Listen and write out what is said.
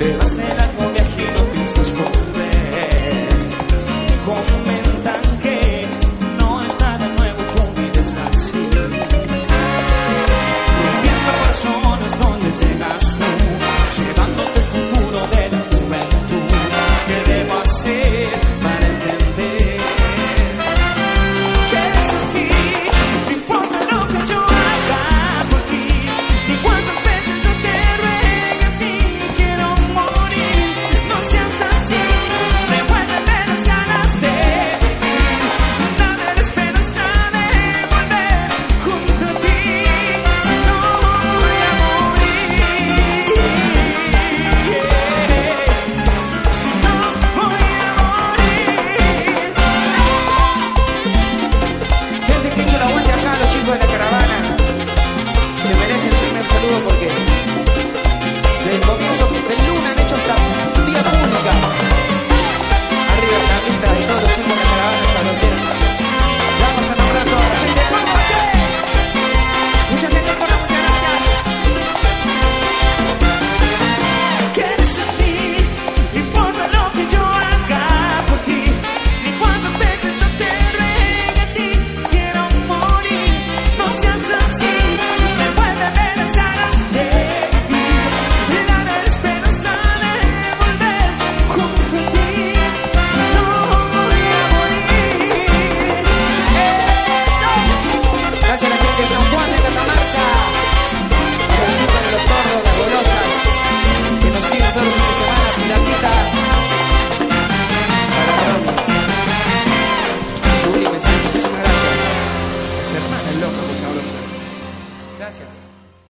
Te vas de largo viaje y no piensas volver. Comentan que no es nada nuevo, tu vida es así. Rompiendo corazones donde llegas tú, llevándote el futuro de la juventud. ¿Qué debo hacer para entender que es así? No importa lo que yo haga por ti, ni cuántas veces yo te ruegue a ti. Quiero morir, no seas así. Devuélveme las ganas de vivir, dame la esperanza de volver junto a ti. Si no voy a morir, si no voy a morir. Gente que hizo el aguante acá, los chicos de la caravana se merecen el primer saludo porque desde el comienzo del Luna han hecho esta vía pública. Arriba la camita y todos los chicos de la caravana sabrosera. Vamos a nombrar a toda la gente. ¡Vamos, che! Mucha gente con la muchas gracias. Que eres así, no importa lo que yo haga por ti, ni cuántas veces yo te ruegue a ti. Quiero morir, no seas así. Devuélveme las ganas de vivir, y dame la esperanza de volver junto a ti. Si no voy a morir. ¡Eso! Gracias a la gente de San Juan de Catamarca, a los chicos de los Torros, las Golosas, que nos siguen todos los fines de semana. Pilatita, para Romy, Sublime, muchísimas gracias. Las hermanas locas, muy sabrosas. Gracias.